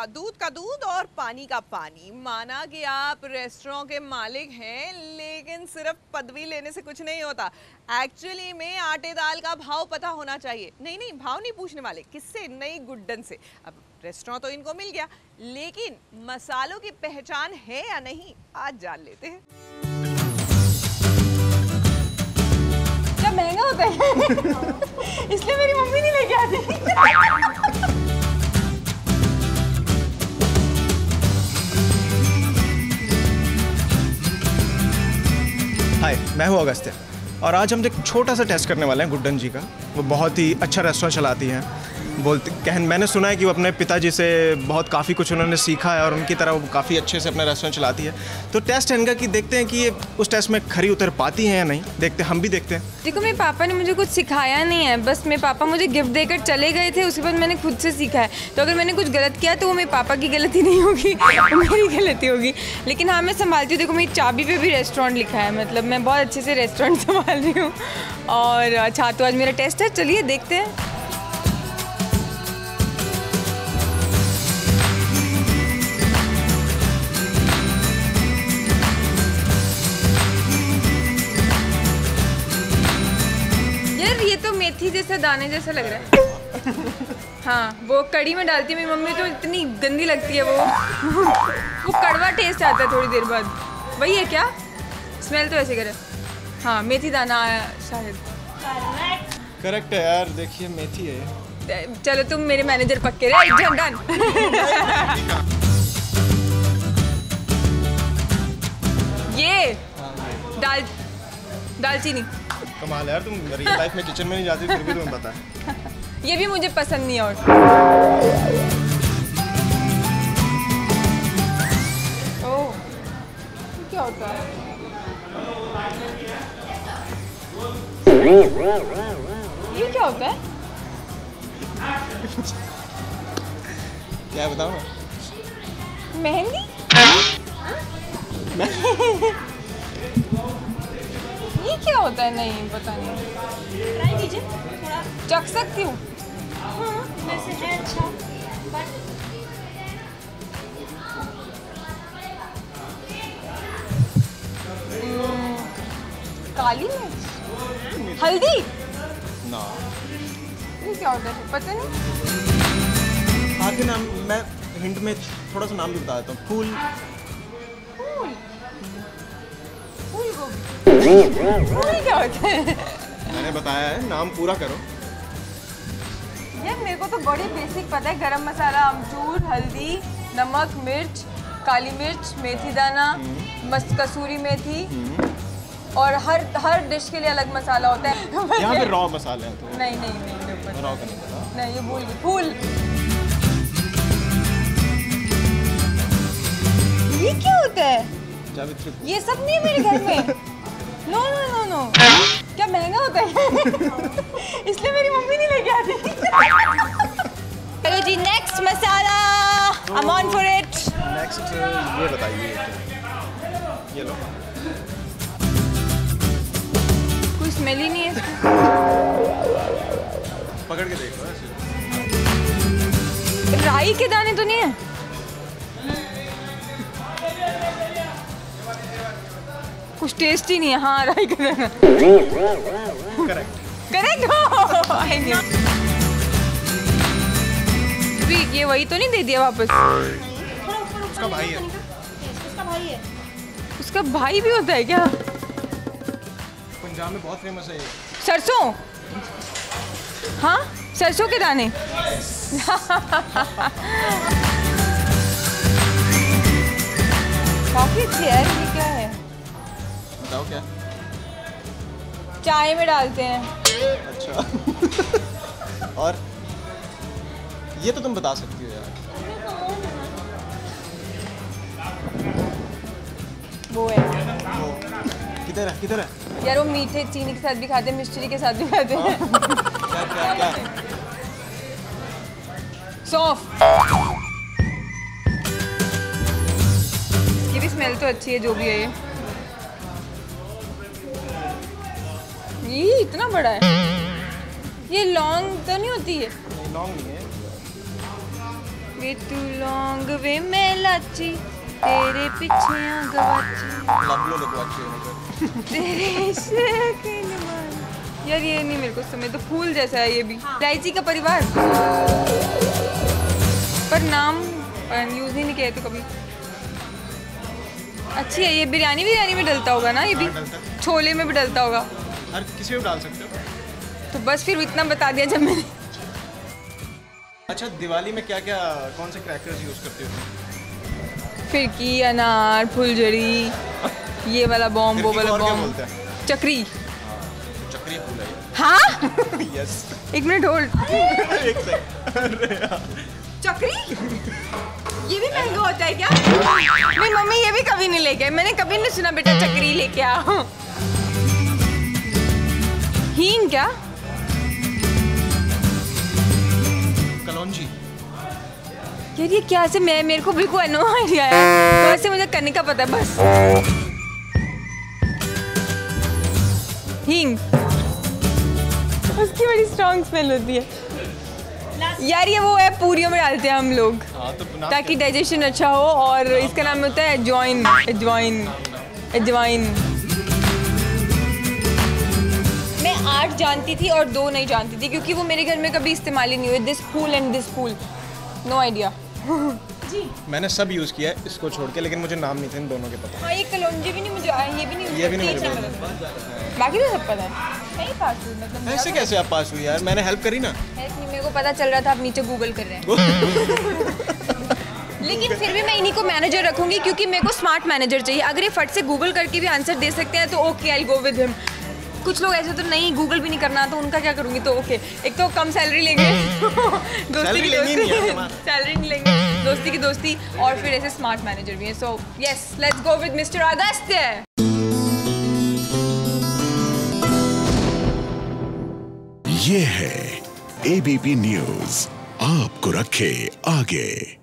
का दूध और पानी का पानी। माना कि आप रेस्टोरेंट के मालिक हैं, लेकिन सिर्फ पदवी लेने से कुछ नहीं होता। एक्चुअली में आटे दाल का भाव पता होना चाहिए। नहीं, भाव नहीं पूछने वाले, किससे? नई गुड्डन से। अब रेस्टोरेंट तो इनको मिल गया, लेकिन मसालों की पहचान है या नहीं, आज जान लेते हैं। क्या महंगा होता है इसलिए मेरी मम्मी नहीं लेके आती। हाय, मैं हूँ अगस्त्य और आज हम एक छोटा सा टेस्ट करने वाले हैं गुड्डन जी का। वो बहुत ही अच्छा रेस्टोरेंट चलाती हैं। मैंने सुना है कि वो अपने पिताजी से काफ़ी कुछ उन्होंने सीखा है और उनकी तरह वो काफ़ी अच्छे से अपना रेस्टोरेंट चलाती है। तो टेस्ट है इनका कि देखते हैं कि ये उस टेस्ट में खरी उतर पाती हैं या नहीं। हम भी देखते हैं। देखो, मेरे पापा ने मुझे कुछ सिखाया नहीं है, बस मेरे पापा मुझे गिफ्ट देकर चले गए थे, उसके बाद मैंने खुद से सीखा है। तो अगर मैंने कुछ गलत किया तो वो मेरे पापा की गलती नहीं होगी, मेरी गलती होगी। लेकिन हाँ, मैं संभालती हूँ। देखो, मेरी चाबी पे भी रेस्टोरेंट लिखा है, मतलब मैं बहुत अच्छे से रेस्टोरेंट संभाल रही हूँ। और अच्छा, तो आज मेरा टेस्ट है, चलिए देखते हैं। ये तो मेथी जैसा, दाने जैसा लग रहा है। हाँ, वो कड़ी में डालती है मेरी मम्मी, तो इतनी गंदी लगती है वो कड़वा टेस्ट आता है थोड़ी देर बाद। वही है क्या? स्मेल तो ऐसे करे। हाँ, मेथी दाना आया शायद। करेक्ट है यार, देखिए मेथी है। चलो, तुम मेरे मैनेजर पक्के रहे। डन। ये दालचीनी। कमाल है यार, तुम रियल लाइफ में किचन में नहीं जाती फिर भी तुम्हें पता है। ये भी मुझे पसंद नहीं है। और ओह, क्या होता है? ये क्या होता है? क्या बताऊँ? मेहंदी? ये क्या होता है? नहीं, पता नहीं। ट्राई कीजिए थोड़ा। चख सकती हूँ? हाँ, वैसे है अच्छा, बट काली मिर्च, हल्दी। ना, ये क्या होता है? पता नहीं। आगे नाम मैं हिंट में थोड़ा सा नाम भी बता देता हूँ। फूल गोभी क्या होता है? मैंने बताया है, नाम पूरा करो। यार, मेरे को तो बड़ी बेसिक पता है। गरम मसाला, अमचूर, हल्दी, नमक, मिर्च, काली मिर्च, मेथी दाना, कसूरी मेथी, और हर डिश के लिए अलग मसाला होता है। यहाँ पे रॉ मसाले हैं तो नहीं, रॉ का नहीं पता। नहीं, ये भूल गई। फूल। ये क्या होता है? ये सब नहीं है मेरे घर में। नो। क्या महंगा होता है इसलिए मेरी मम्मी नहीं लेके आती। चलो जी, next masala. I'm on for it। Next ये बताइए, ये लो। कोई स्मेल ही नहीं है। पकड़ के देखो। राई के दाने तो नहीं है? कुछ टेस्ट ही नहीं है। हाँ, राई का दाना। करेक्ट ये वही तो नहीं दे दिया वापस? उसका भाई है। उसका भाई भी होता है क्या? पंजाब में बहुत फेमस है ये। सरसों। हाँ, सरसों के दाने। काफी अच्छी है। ये क्या है? बताओ क्या? चाय में डालते हैं। अच्छा। और ये तो तुम बता सकती हो यार। वो है। किधर है? यार, वो मीठे चीनी के साथ भी खाते हैं, मिश्री के साथ भी खाते हैं। क्या? सौंफ। ये भी स्मेल तो अच्छी है, जो भी है ये इतना बड़ा है। ये लौंग तो नहीं होती है? लौंग नहीं है। वे तू लौंग वे मैं लाची तेरे पीछे गवाची लबलो लगवाची है तेरे इश्क ने मान। यार ये नहीं मेरे को समझ, तो फूल जैसा है ये भी। इलायची का परिवार, पर नाम यूज ही नहीं किया तो कभी। अच्छी है ये। बिरयानी में डलता होगा ना ये भी? डलता है। छोले में भी डलता होगा। हर किसी में डाल सकते हो। तो बस फिर इतना बता दिया जब मैंने। अच्छा, दिवाली में क्या क्या कौन से क्रैकर्स यूज करते हो? फिरकी, अनार, फुलझड़ी, ये वाला बॉम्ब, वो फिरकी वाला को और क्या बॉम्ब, बोलते हैं? चक्री। चक्री फूल है हाँ यस। एक मिनट होल्ड। एक सेकंड। चक्री ये भी महंगा होता है क्या? मेरी मम्मी ये भी कभी नहीं लेके आई। मैंने कभी नहीं सुना बेटा चक्री लेके आओ। हींग क्या? कलौंजी। यार ये क्या से, मैं मेरे को बिल्कुल नो आइडिया है। वैसे मुझे करने का पता है बस। हींग, उसकी बड़ी स्ट्रॉन्ग स्मेल होती है यार। ये वो है पूरियों में डालते हैं हम लोग ताकि डाइजेशन अच्छा हो, और इसका नाम होता है अजवाइन। अजवाइन अजवाइन। मैं 8 जानती थी और 2 नहीं जानती थी, क्योंकि वो मेरे घर में कभी इस्तेमाल ही नहीं हुए। This phool and this phool, no idea. मैंने सब यूज किया है इसको छोड़ के, लेकिन मुझे नाम नहीं थे इन दोनों के पता। हाँ, ये कलौंजी भी नहीं मुझे, ये भी नहीं, ये भी नहीं मुझे पता। बाकी तो सब पता है। नहीं पास हुई मतलब। ऐसे कैसे आप पास हुई यार? मैंने हेल्प करी ना। हेल्प नहीं, मेरे को पता चल रहा था आप नीचे गूगल कर रहे हैं। लेकिन फिर भी मैं इन्हीं को मैनेजर रखूंगी, क्योंकि मेरे को स्मार्ट मैनेजर चाहिए। अगर ये फट से गूगल करके भी आंसर दे सकते हैं तो okay, I go with him. कुछ लोग ऐसे तो नहीं, गूगल भी नहीं करना, तो उनका क्या करूंगी? तो ओके, एक तो कम सैलरी लेंगे, दोस्ती की दोस्ती, सैलरी नहीं लेंगे, दोस्ती की दोस्ती, और फिर ऐसे स्मार्ट मैनेजर भी है। So yes, let's go with mister Agastya. ये है एबीपी न्यूज़, आपको रखे आगे।